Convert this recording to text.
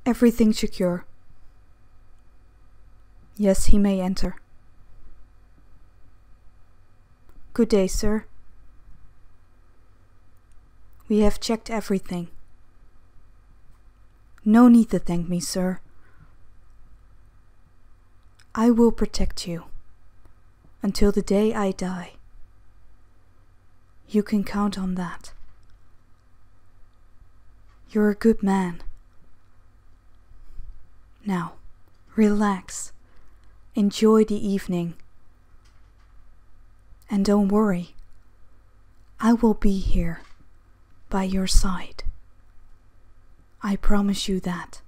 Everything secure. Yes, he may enter. Good day, sir. We have checked everything. No need to thank me, sir. I will protect you until the day I die. You can count on that. You're a good man. Now, relax. Enjoy the evening. And don't worry. I will be here by your side. I promise you that.